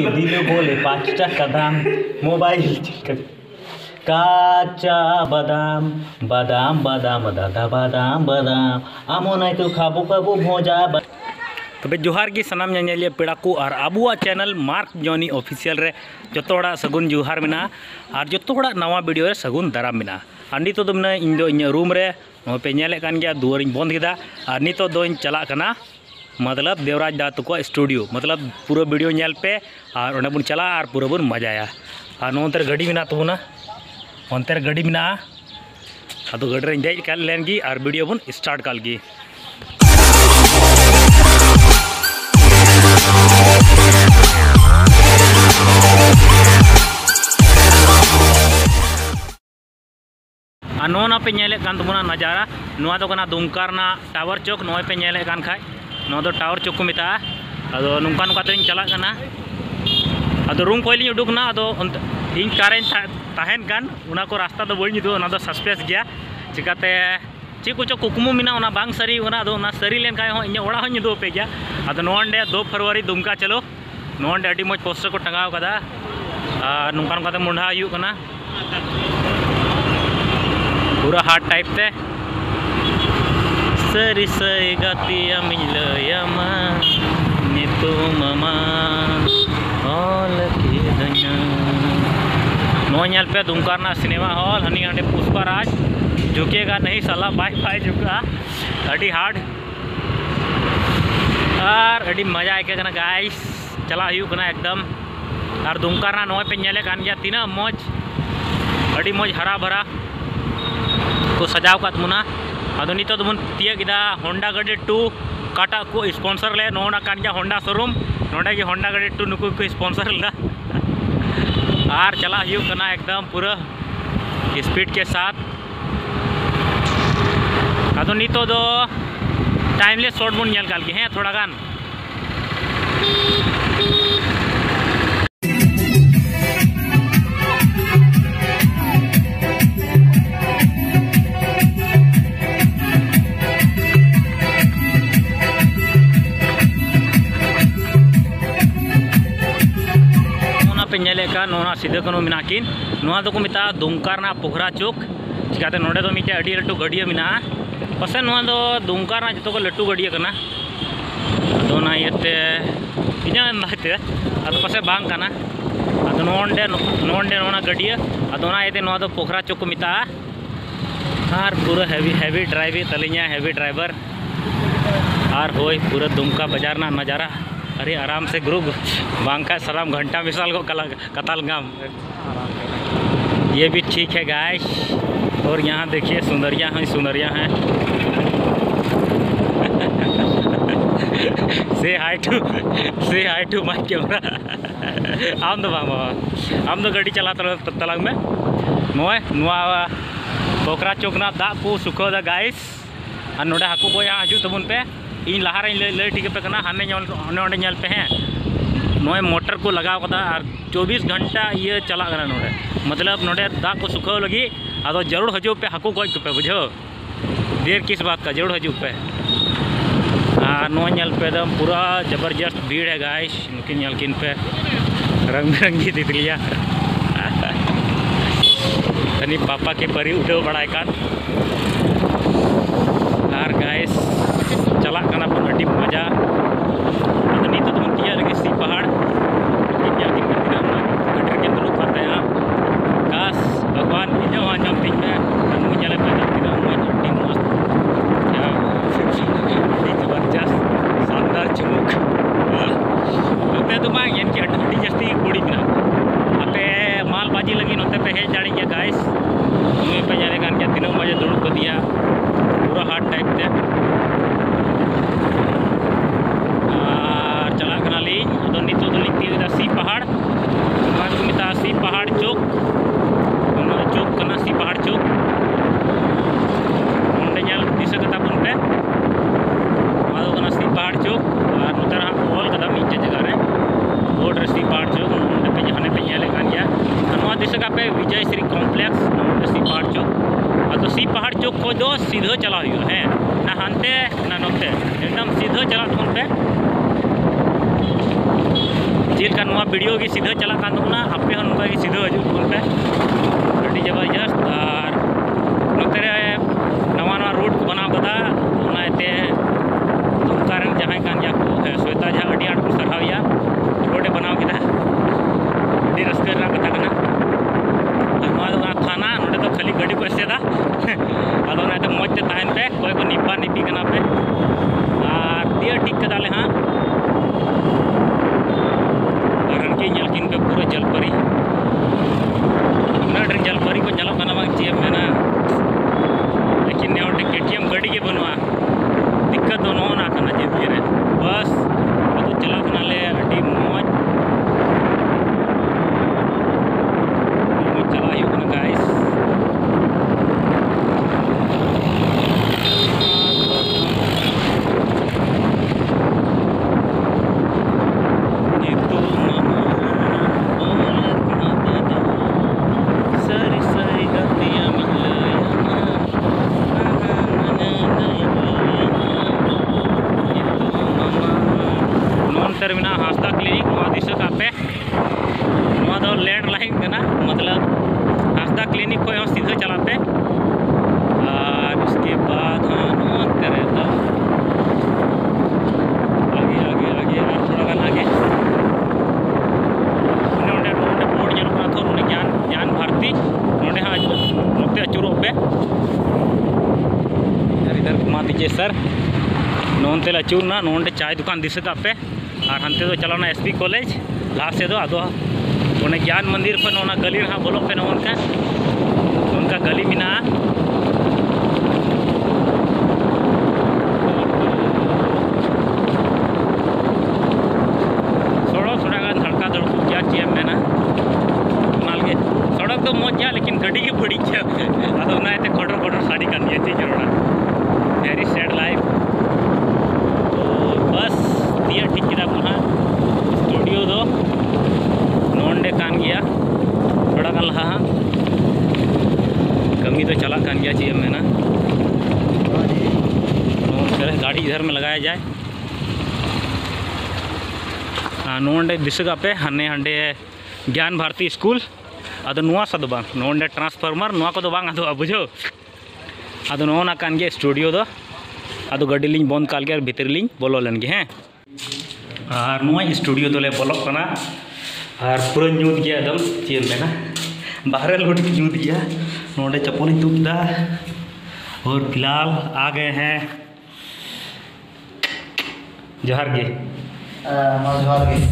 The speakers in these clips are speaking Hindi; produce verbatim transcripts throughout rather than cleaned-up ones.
दिल बोले पाँचटा कदम मोबाइल काचा बादाम बादाम बादाम दादा बादाम बादाम आमो नाई तो खाबो खाबो भोजा। तबे जोहार की सनाम ñeñeliya पेड़ा को और आबुआ चैनल मार्क जॉनी ऑफिशियल रे जतो हड़ा सगुन जोहार मेना और जतो हड़ा नवा वीडियो रे सगुन दाराम मेना। और नितो दो मने इन दो इन रूम रे नो पे ñेले कान गया दुआर इन बंद केदा और नितो दो इन चला कना मतलब देवराज दा तको स्टूडियो मतलब पूरा वीडियो ñेल पे और ओने बुन चला और पूरा बुन मजाया। और नोंतर गाड़ी मेना तबुना अंतर गाड़ी मेना अदो गाड़ी रे देज काल लेनगी और वीडियो बुन स्टार्ट कालगी। और नोना पे ñेले कान तबुना नजारा नोआ दो कना दुमकार ना टावर चौक नोए पे ñेले कान खाय नो दो टावर चौक को मेता अदो नुंका नुंका तेन चला कना अदो रूम कोइली उडुकना अदो इन कारें ताहेन कान उना को रास्ता दो बळी दो ना दो सस्पेंस गया चिकाते ची कुछ कुकुमु मिना उना बांग सरी उना दो ना सरी लेन काय हो इन ओड़ा हो दो पे गया अदो नोंडे दो फरवरी दुमका चलो नोंडे अडी मोज पोस्टर को टंगाव कदा नुंका नुंका ते मुंडा आयु कना पूरा हार्ड टाइप ते सरी सई गतिया मिलयमा नितो मामा ऑल की दुनिया नो ñel पे दुमकारना सिनेमा हॉल हनी अंडे पुष्पा राज झुकेगा नहीं साला बाय बाय झुका अडी हार्ड और अडी मजा आके कना गाइस चला हुई कना एकदम। और दुमकारना नो पे ñेले कान गया तीना मौज अडी मौज हरा भरा को सजाव का तमुना अदो नितो दबन तिया गिदा होंडा गाड़ी टू काटा को स्पॉन्सर ले नोना कान गया होंडा शोरूम नोडे की होंडा गाड़ी टू नुकु को स्पॉन्सर ला और चला हुई कना एकदम पूरा स्पीड के साथ। अदो नितो दो टाइमलेस शॉट बुन ñel काल के हैं थोड़ा गान ñele का नोना सीधे कनो मिनाकिन नोआ दो को मिता दुमकारना पोखरा चौक चिकाते नोडे दो मिटे अडी लटू गडिया मिना पसे नोआ दो दुमकारना जतो को लटू गडिया कना अदो ना येते इना नाते अदो पसे बांग कना अदो नोंडे नोंडे नोना गडिया अदो ना येते नोआ दो पोखरा चौक को मिता और पूरा हेवी हेवी ड्राइविंग तलिया हेवी ड्राइवर और होय पूरा दुमका बाजार ना नजारा अरे आराम से ग्रुप बांका सलाम घंटा मिसाल को कताल गाम ये भी ठीक है गाइस। और यहाँ देखिए सुंदरिया हैं सुंदरिया हैं say hi to say hi to my camera आम दो बाबा आम दो गाड़ी चला तलाग में नोए नुआ पोखरा चौक ना दा को सुखो दा गाइस और नोडे हाकू को यहाँ हजू तबुन पे इन लहारे ले टिके पे कना हाने नोडे ñel पे हैं नोए मोटर को लगाव कदा और चौबीस घंटा ये चला कना नोडे मतलब नोडे दा को सुखाव लगी अदो जरूर हजू पे हाकू गज पे बुझो देर किस बात का जरूर हजू पे। और नो ñel पे दम पूरा जबरदस्त भीड़ है गाइस नुकिन ñel किन पे रंग बिरंगी तितलियाँ तनी पापा के परी उठो बड़ाई कान और गाइस चला कना पर अड्डी मजा अदो नीतो तो तिया लगे सी पहाड़ इंडिया की मदीना गटर के अंदर उठाते हैं काश भगवान इजो आजम दिन में हम चले पे दिन में अड्डी मस्त क्या जबरदस्त शानदार चुमुक नोते तो मां यानी कि अड्डी जस्ती कुड़ी में आपे माल बाजी लगी नोते पे हेज जाड़ी गया गाइस उन्हें पे जाने कान के तीनों मजे दुड़ को दिया पूरा हार्ड टाइप थे चला कना ली अदो नितो दो लिखती है सी पहाड़ नोआ को मिता सी पहाड़ चौक नोआ चौक कना सी पहाड़ चौक नोंडे ñel दिशा कता बुन पे नोआ दो कना सी पहाड़ चौक और नोतरा ऑल कदा मिटे जगह रे बोर्ड रे सी पहाड़ चौक नोंडे पे जहाने पे ñele कान गया नोआ दिशा का पे विजय श्री कॉम्प्लेक्स नोंडे सी पहाड़ चौक अदो सी पहाड़ चौक को दो सीधो चला हुई है ना हानते ना नोते एकदम सीधो चला तुम पे चेलका नवा वीडियो की सीधा चला कान तबना आपे हन उनका की सीधा हजू तबन पे अड़ी जबरदस्त और नोते नवा नवा रोड को बनाव कदा उनाते दुमका रन जहां कान या को श्वेता झा अड़ी आट को सरहाविया रोड बनाव किदा अड़ी रस्ते रा कथा कना नवा दो थाना नोडे तो खाली गाड़ी को एसेदा अदो नाते मौज ते ताहन पे कोई को निपा निपी कना पे और दिया ठीक कदाले हां किन पे पूरा जलपरी नडर जलपरी को चलो कना बांग चे मेना लेकिन ने ओटे केटीएम गाड़ी के बनवा दिक्कत दो नो ना कना जिंदगी रे बस अदो चला कना ले अडी मौज चला यू कना गाइस टर्मिनल हास्ता क्लिनिक नवा दिशा कापे नवा दो लैंड लाइन कना मतलब हास्ता क्लिनिक को यहाँ सीधा चलाते और उसके बाद हाँ नवा तेरे तो आगे आगे आगे और थोड़ा गान आगे नोडे नोडे बोर्ड जल कना थोर उन्हें ज्ञान ज्ञान भारती नोडे हाँ नोते अचूरो पे यार इधर घुमा दीजिए सर नोन तेल अचूर ना नोडे चाय दुकान दिशा कापे और हंते तो चलाना एसपी कॉलेज लास्ट से दो अदो उन्हें ज्ञान मंदिर पर नोना गली हाँ बोलो पे नोन का उनका गली मिना सड़क थोड़ा गान धड़का धड़कू क्या चाहिए मैं ना नालगे सड़क तो मौज जा लेकिन गड्डी की बड़ी अदो ना इतने खोटर खोटर साड़ी करनी है चीज रोड़ा वेरी सैड लाइफ तो बस दिया ठीक किया पुनः स्टूडियो दो नोंडे कान गया थोड़ा गान लहा कमी तो चला कान गया चाहिए मैं ना चले गाड़ी इधर में लगाया जाए नोंडे दिशगा पे हने हंडे ज्ञान भारती स्कूल अदो नुआ सद बांग नोंडे ट्रांसफार्मर नुआ को दो बांग अदो बुझो अदो नोना कान गया स्टूडियो दो अदो गाड़ी लिंग बंद काल के भीतर लिंग बोलो लेन गे हैं और नुआ स्टूडियो तो ले बोलो कना और पूरा न्यूद गया एकदम चेल में ना बाहर लोट की न्यूद गया नोडे चप्पल तुकदा और फिलहाल आ गए हैं जोहार गे जोहार गे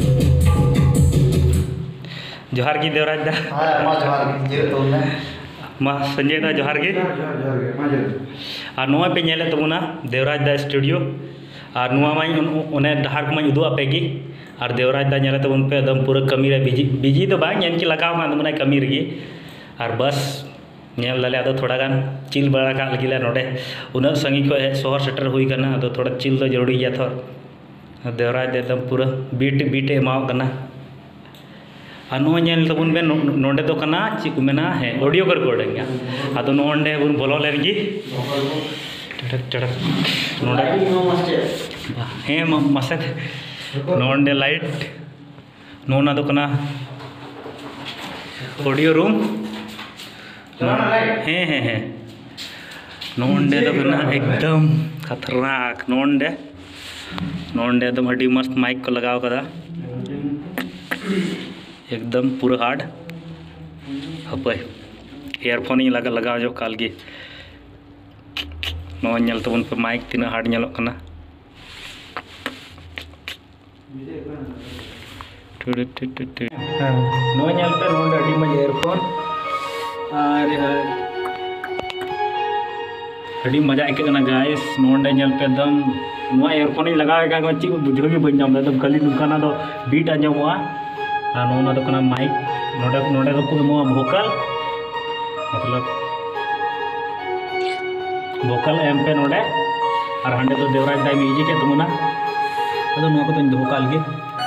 जोहार गी देवराज दा हां मा जोहार गे जे तो ना मा संजय दा जोहार गे जोहार गे मा जे और नुआ पे नेले तबुना देवराज दा स्टूडियो और नुआ माई उन्हें डहार को मैं उदू आपेगी और देवराज दा नेले तबुन पे एकदम पूरा कमी रे बिजी बिजी तो बांग यानी कि लगाव मा मने कमी रगी और बस नेल दाले अदो थोड़ा गान चिल बड़ा का लगिला नोडे उना संगी को शहर सेटर हुई करना अदो थोड़ा चिल तो जरूरी गया था देवराज एकदम पूरा बीट बीटे माव करना और नुआ नेल तबुन बे नोडे तो कना ची को मेना है ऑडियो कर रिकॉर्डिंग अदो नोंडे बुन बोलो लेनगी टड़क टड़क नोडे हे मसद नोंडे लाइट नोना तो कना ऑडियो रूम हे हे हे नोंडे तो कना एकदम खतरनाक नोंडे नोंडे एकदम अड़ी मस्त माइक को लगाव कदा एकदम पूरा हार्ड हपय ईयरफोन ही लगा लगाव जो काल गे नो नेल तबन पे माइक तीना हार्ड नेलो कना नो नेल पे नोंडे अड़ी मज ईयरफोन अरे हाय अड़ी मजा आके कना गाइस नोंडे नेल पे एकदम नो ईयरफोन ही लगावे का ची बुझो के बन जाम एकदम खाली दुकाना दो बीट आजमवा आ नोना दो कना माइक नोडे नोडे दो को मो वोकल मतलब वोकल एम पे नोडे और हांडे तो देवराज दाई म्यूजिक है तुमना अदो नो को तो दो काल गे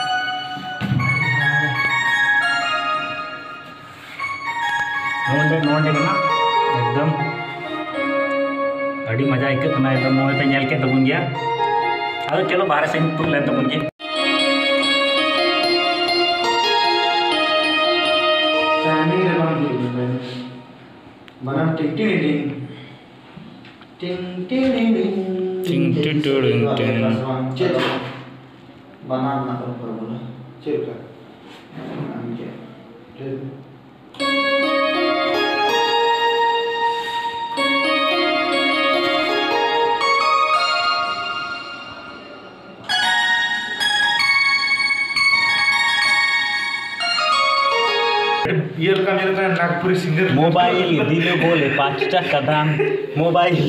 नोंडे नोंडे कना एकदम अड़ी मजा आके कना एकदम नो पे नेल के तबुन गया अदो चलो बाहर से तुल ले तबुन गे ting ting ting ting ting ting Ting ting ting ting. Cek banan nak apa bola cek kan ये का मेरे का नागपुरी सिंगर मोबाइल दिल बोले पाँचटा कदम मोबाइल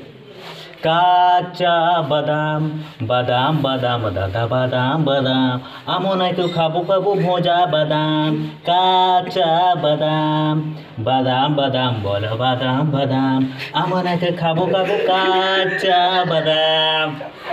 काचा बादाम बादाम बादाम दादा बादाम बादाम आमो नहीं तो खाबो खाबो भोजा बादाम काचा बादाम बादाम बादाम बोलो बादाम बादाम आमो नहीं तो खाबो खाबो काचा बादाम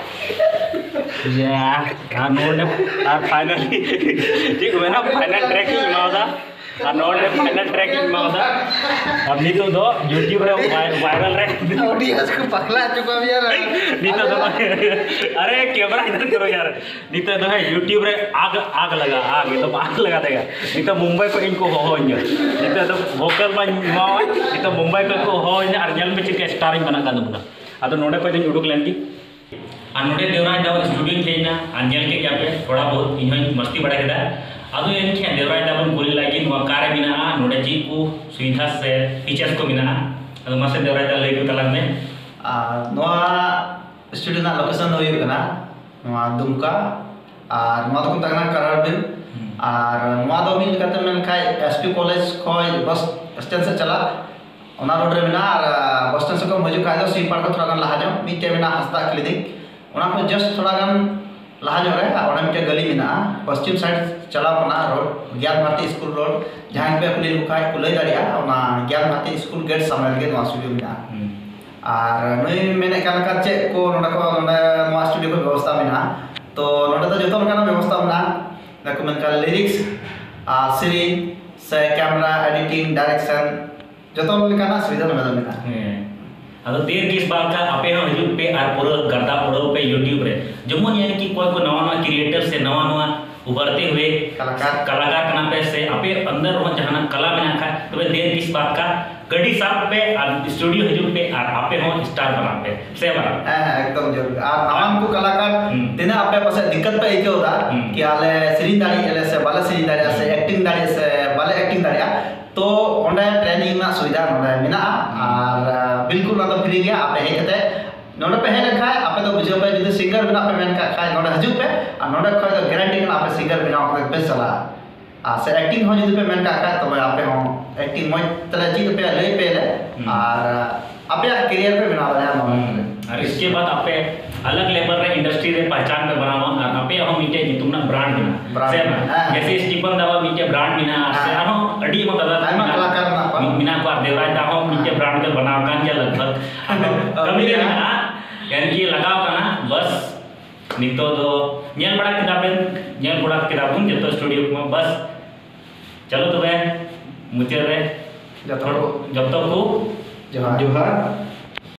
या आ नोड आ फाइनली ठीक है ना फाइनल ट्रैकिंग माउदा आ नोड फाइनल ट्रैकिंग माउदा अब नी तो दो यूट्यूब रे वायरल रे ऑडियंस को पकड़ा चुका यार नी तो दो अरे कैमरा इधर करो यार नी तो दो है यूट्यूब रे आग आग लगा आग ये तो आग लगा देगा नी तो मुंबई को इनको हो इन नी तो तो वोकल बन माव नी तो मुंबई को हो इन और जल में चिके स्टारिंग बना का दबना अतो नोडे को दिन उडुक लेंती आ नोडे देवराज दाव स्टूडियो खेना अंजल के क्या पे थोड़ा बहुत इन मस्ती बड़ा केदा अदो एन खे देवराज दाव कुल लागी नो कारे बिना नोडे जी को सुविधा से टीचर्स को बिना अदो मासे देवराज दा लेको तलाक में आ नोआ स्टूडियो ना लोकेशन हो यो कना नोआ दुमका और नोआ तो तगना करार बिन और नोआ दो मिल करते मन खाय एसपी कॉलेज खोय बस स्टैंड से चला ओना रोड रे बिना और बस स्टैंड से को मजू खाय दो सी पार को थोड़ा गन लहा जाओ मीटे बिना हस्ता क्लिनिक ओना को जस्ट थोड़ा गन लहा जो रे और मीटे गली बिना पश्चिम साइड चला पना रोड ज्ञान भारती स्कूल रोड जहां पे कुली खाय कुलै दाड़िया ओना ज्ञान भारती स्कूल गेट सामने के नोआ स्टूडियो बिना और नई मेने का लगा चेक को नोडा को नोडा नोआ स्टूडियो को व्यवस्था बिना तो नोडा तो जतो लगा व्यवस्था बिना ना को मन का लिरिक्स आ सीरी से कैमरा एडिटिंग डायरेक्शन जतो लगा ना सुविधा में बिना अदो देर किस बात का आपे हम यूट्यूब पे और पूरा गर्दा पूरा पे यूट्यूब रे जमुन यानी कि कोई को नवा नवा क्रिएटर से नवा नवा उभरते हुए कलाकार कलाकार कना पे से आपे अंदर वो जहां कला में आखा तो देर किस बात का गड़ी साहब पे और स्टूडियो हजूर पे और आपे हो स्टार बना पे से बना हां एकदम जरूर और नाम को कलाकार देना आपे पास दिक्कत पे के होता कि आले श्री दाड़ी एले से बाले श्री दाड़ी से एक्टिंग दाड़ी से बाले एक्टिंग दाड़िया तो ओंडे ट्रेनिंग ना सुविधा नोडे मिना और बिल्कुल ना तो फ्री गया आपे हे कते नोडे पे हे लखा आपे तो बुझो पे जदि सिंगर बिना पे मेन का खाय नोडे हजू पे और नोडे खय तो गारंटी ना आपे सिंगर बिना आपे पे चला आ से एक्टिंग हो जदि पे मेन का खाय तो आपे हो एक्टिंग मय तले जी पे ले पे ले और आपे करियर पे बना रहा और इसके बाद आपे अलग लेवल रे इंडस्ट्री रे पहचान पे बनावा और आपे हम मीटे तुमना ब्रांड बिना से जैसे स्टीफन दावा मीटे ब्रांड बिना से आनो अडी म दादा आइमा कलाकार ना पा बिना को देवराज दाहो मीटे ब्रांड के बनाव कान के लगभग कमी रे ना यानी कि लगाव कना बस नितो दो नेल बड़ा किताबें नेल बड़ा किताबुन जतो स्टूडियो में बस चलो तो बे मुझे रे जतो जब तक को जोहार